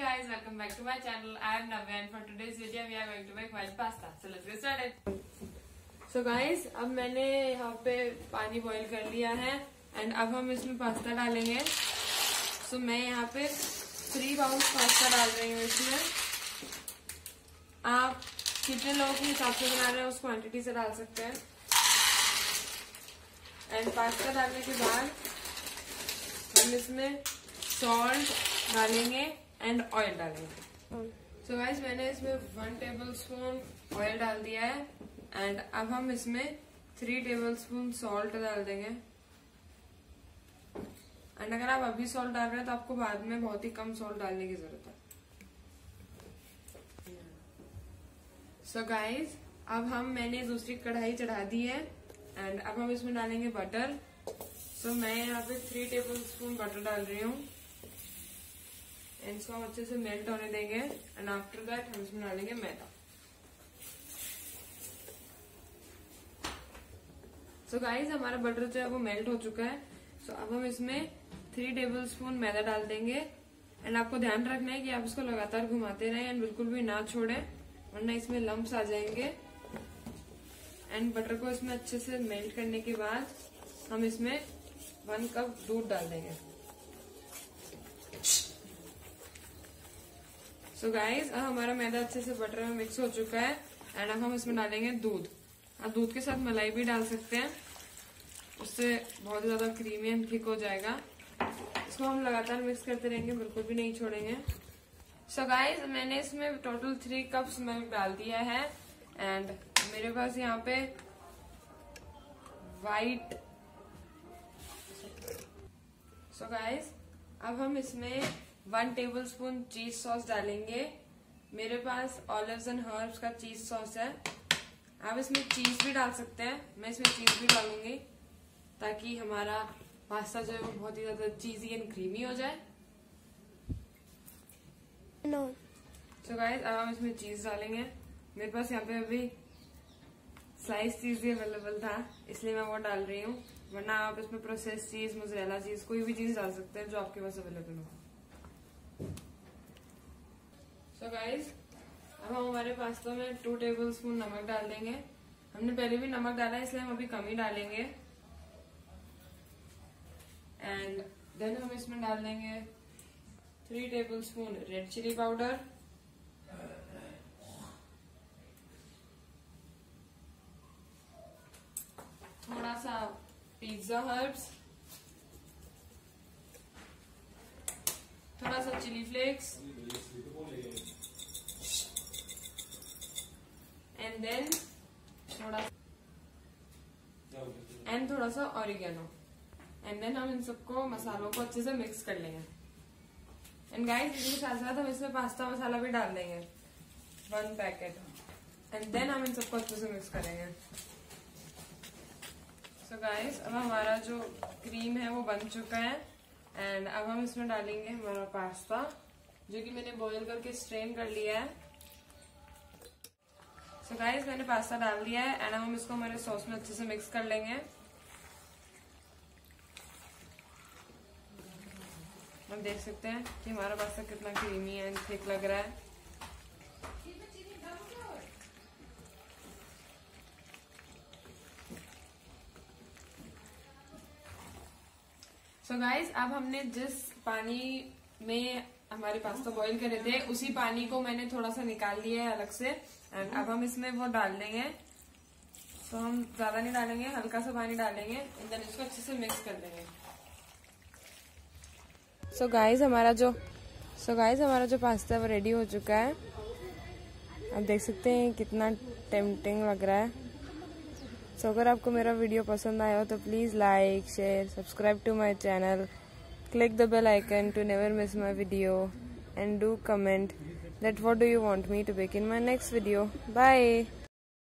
guys, welcome back to my channel. I am Navya and for today's video we are going to make white pasta. So let's get started. So guys, अब मैंने यहाँ पे पानी boil कर लिया है and अब हम इसमें पास्ता डालेंगे. So मैं यहाँ पे 3 बाउल पास्ता डाल रही हूँ इसमें. आप कितने लोगों के हिसाब से बना रहे हैं उस क्वांटिटी से डाल सकते हैं. एंड पास्ता डालने के बाद हम इसमें सॉल्ट डालेंगे एंड ऑयल डालेंगे. सो गाइस, मैंने इसमें 1 टेबलस्पून ऑयल डाल दिया है एंड अब हम इसमें 3 टेबलस्पून सॉल्ट डाल देंगे. एंड अगर आप अभी सॉल्ट डाल रहे हैं तो आपको बाद में बहुत ही कम सॉल्ट डालने की जरूरत है. सो गाइस, अब मैंने दूसरी कढ़ाई चढ़ा दी है एंड अब हम इसमें डालेंगे बटर. सो मैं यहाँ पे 3 टेबलस्पून बटर डाल रही हूँ एंड इसको हम अच्छे से मेल्ट होने देंगे एंड आफ्टर दैट हम इसमें डालेंगे मैदा. सो गाइस, हमारा बटर जो है वो मेल्ट हो चुका है. सो अब हम इसमें 3 टेबलस्पून मैदा डाल देंगे एंड आपको ध्यान रखना है कि आप इसको लगातार घुमाते रहें एंड बिल्कुल भी ना छोड़ें वरना इसमें लम्प्स आ जाएंगे. एंड बटर को इसमें अच्छे से मेल्ट करने के बाद हम इसमें 1 कप दूध डाल देंगे. सो गाइस, अब हमारा मैदा अच्छे से बटर में मिक्स हो चुका है एंड अब हम इसमें डालेंगे दूध. आप दूध के साथ मलाई भी डाल सकते हैं, उससे बहुत ज्यादा क्रीमी एंड थिक हो जाएगा. इसको हम लगातार मिक्स करते रहेंगे, बिल्कुल भी नहीं छोड़ेंगे. सो गाइस, मैंने इसमें टोटल 3 कप्स मिल्क डाल दिया है एंड मेरे पास यहाँ पे वाइट. सो गाइस, अब हम इसमें 1 टेबलस्पून चीज सॉस डालेंगे. मेरे पास ऑलिव्स एंड हर्ब्स का चीज सॉस है. आप इसमें चीज भी डाल सकते हैं. मैं इसमें चीज भी डालूंगी ताकि हमारा पास्ता जो है वो बहुत ही ज्यादा चीजी एंड क्रीमी हो जाए. सो गाइस, अब हम इसमें चीज डालेंगे. मेरे पास यहाँ पे अभी स्लाइस चीज भी अवेलेबल था इसलिए मैं वो डाल रही हूँ, वरना आप इसमें प्रोसेस चीज, मोज़रेला चीज, कोई भी चीज डाल सकते हैं जो आपके पास अवेलेबल हो. सो गाइस, अब हम हमारे पास्ता में 2 टेबलस्पून नमक डाल देंगे. हमने पहले भी नमक डाला है इसलिए हम अभी कम ही डालेंगे. एंड देन हम इसमें डाल देंगे 3 टेबलस्पून रेड चिली पाउडर, थोड़ा सा पिज्जा हर्ब्स, थोड़ा सा चिली फ्लेक्स एंड देन थोड़ा सा ऑरिगेनो. एंड देन हम इन सबको मसालों को अच्छे से मिक्स कर लेंगे. एंड गाइस, इसके साथ साथ हम इसमें पास्ता मसाला भी डाल देंगे 1 पैकेट एंड देन हम इन सबको अच्छे से मिक्स करेंगे. सो गाइस, अब हमारा जो क्रीम है वो बन चुका है एंड अब हम इसमें डालेंगे हमारा पास्ता जो कि मैंने बॉईल करके स्ट्रेन कर लिया है. सो गाइस, मैंने पास्ता डाल दिया है एंड अब हम इसको हमारे सॉस में अच्छे से मिक्स कर लेंगे. हम देख सकते हैं कि हमारा पास्ता कितना क्रीमी एंड थिक लग रहा है. सो गाइस, अब हमने जिस पानी में हमारे पास्ता बॉईल करे थे उसी पानी को मैंने थोड़ा सा निकाल लिया है अलग से एंड अब हम इसमें वो डाल देंगे. तो हम ज्यादा नहीं डालेंगे, हल्का सा पानी डालेंगे एंड देन इसको अच्छे से मिक्स कर देंगे. सो गाइस, हमारा जो पास्ता है वो रेडी हो चुका है. आप देख सकते हैं कितना टेम्पटिंग लग रहा है. सो अगर आपको मेरा वीडियो पसंद आया हो तो please like, share, subscribe to my channel, click the bell icon to never miss my video and do comment that what do you want me to make in my next video. Bye.